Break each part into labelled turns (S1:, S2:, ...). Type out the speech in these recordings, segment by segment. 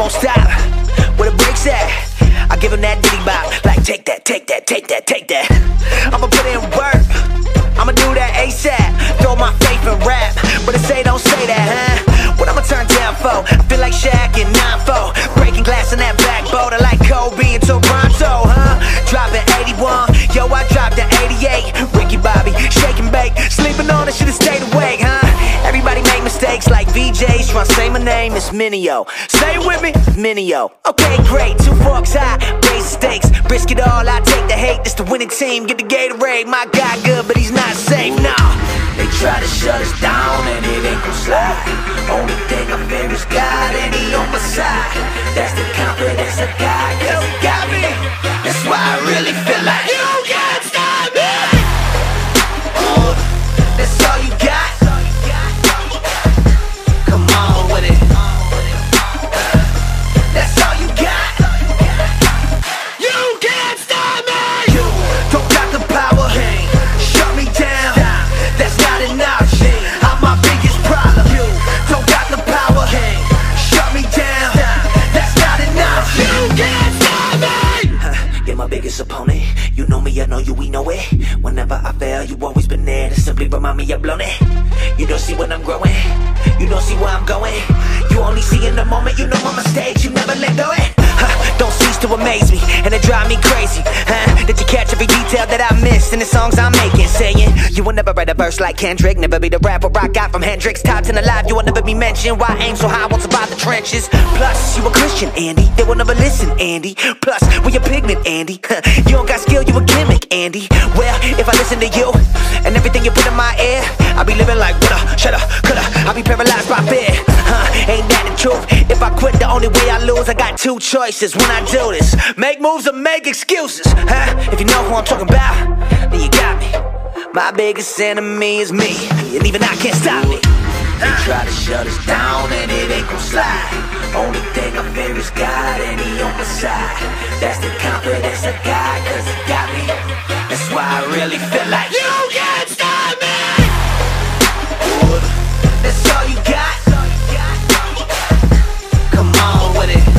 S1: won't stop. Where the brakes at? I give him that diddy bop. Like take that, take that, take that, take that. I'ma put in work, I'ma do that ASAP. Throw my faith in rap, but they say don't say that, huh? What I'ma turn down for? I feel like Shaq in 9-4, breaking glass in that backboard. I like Kobe and Toronto, huh? Dropping 81, yo, I dropped the 88. Ricky Bobby, shake and bake, sleeping on it, should've stayed awake, huh? Everybody make mistakes like VJs, tryna say my name, it's Minio. Say it with me, Minio. Okay, great, 2 forks high, raise the stakes, risk it all, I take the hate. This the winning team, get the Gatorade. My guy good, but he's not safe, nah. They try to shut us down and it ain't gon' slide. Only thing I fear is God and he on my side. That's the confidence I got, cause he got me. That's why I really feel like you can't stop me. That's all you got. Come on with it. That's all you got. You can't stop me. You don't got the power. Shut me down. That's not an option. I'm my biggest problem. You don't got the power. Shut me down. That's not an option. You can't stop me. You're my biggest opponent. You know me, I know you, we know it. Whenever I fail, you always been there to simply remind me I've blown it. You don't see when I'm growing. You don't see where I'm going. You only see in the moment. You know I'm on stage. You never let go it. Don't cease to amaze me, and it drive me crazy. Did you catch every detail that I missed in the songs I'm making? Saying you will never write a verse like Kendrick, never be the rapper I got from Hendrix. Top 10 alive, you will never be mentioned. Why aim so high, won't survive the trenches? Plus, you a Christian, Andy. They will never listen, Andy. Plus, we a pigment, Andy. You don't got skill, you a gimmick, Andy. Well, if I listen to you and everything you put in my ear, I'll be living like woulda, shoulda, coulda. I'll be paralyzed by fear. Ain't that the truth? If I quit, the only way I lose. I got 2 choices when I do this: make moves or make excuses. If you know who I'm talking about, then you got me. My biggest enemy is me, and even I can't stop me. They try to shut us down and it ain't gon' slide. Only thing I fear is God and he on my side. That's the confidence I got, cause he got me. That's why I really feel like you can't stop me. That's all you got. Come on with it.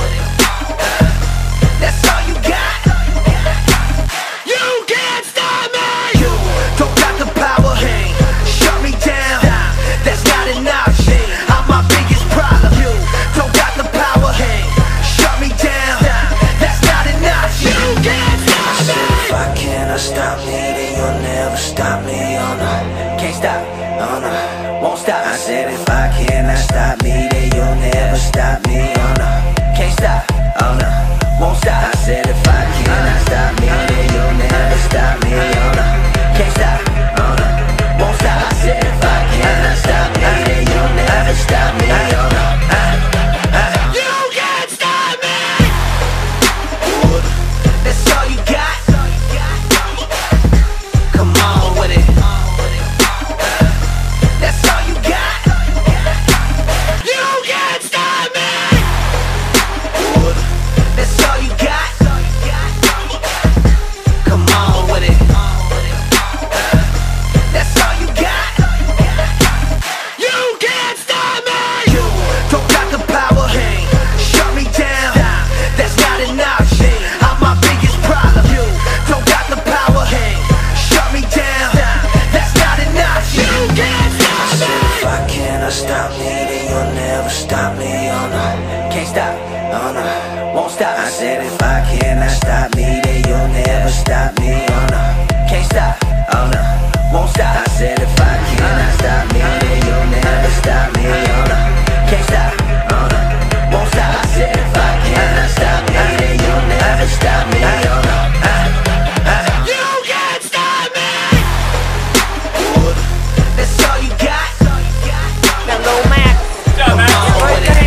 S1: That's all you got. You can't stop me. You don't got the power. Shut me down. That's not an option. I'm my biggest problem. You don't got the power. Shut me down. That's not an option. You can't stop me. I said if I cannot stop me, then you'll never stop me. Oh no, can't stop. Oh no, won't stop. I said if I cannot stop me, then you'll never stop me. Oh no, can't stop. Oh no, won't stop. I said if I cannot stop me, then you'll never stop me. Oh no, can't stop. Oh no, won't stop. I said if I cannot stop me, then you'll never stop me. Oh no, you can't stop me. That's all you got. Come on with it. That's all you got. You can't stop me. That's all you got. Come on with it. That's all you got. You can't stop me. You don't got the power. Shut me down. That's not an option. I'm my biggest problem. You don't got the power. Shut me down. That's not an option. You can't stop me. I said if I cannot stop me, then you'll never stop me. Oh no, can't stop. Oh no, won't stop. I said if I cannot stop me, then you'll never stop me. Oh no, can't stop. Oh no, won't stop. I said if I cannot stop me, then you'll never stop me. Oh no, can't stop. Oh no, won't stop. I said if I cannot stop me, then you'll never stop me. Oh no, you can't stop me. That's all you got. Now go Mac. Come on with it.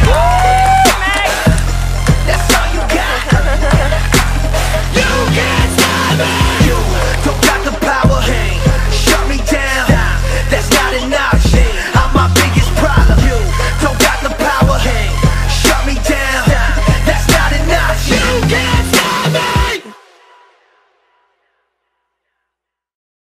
S1: That's all you got. You can't stop me. You don't got the power. Shut me down. That's not an option. I'm my biggest problem. You don't got the power. Shut me down. That's not an option. You can't stop me.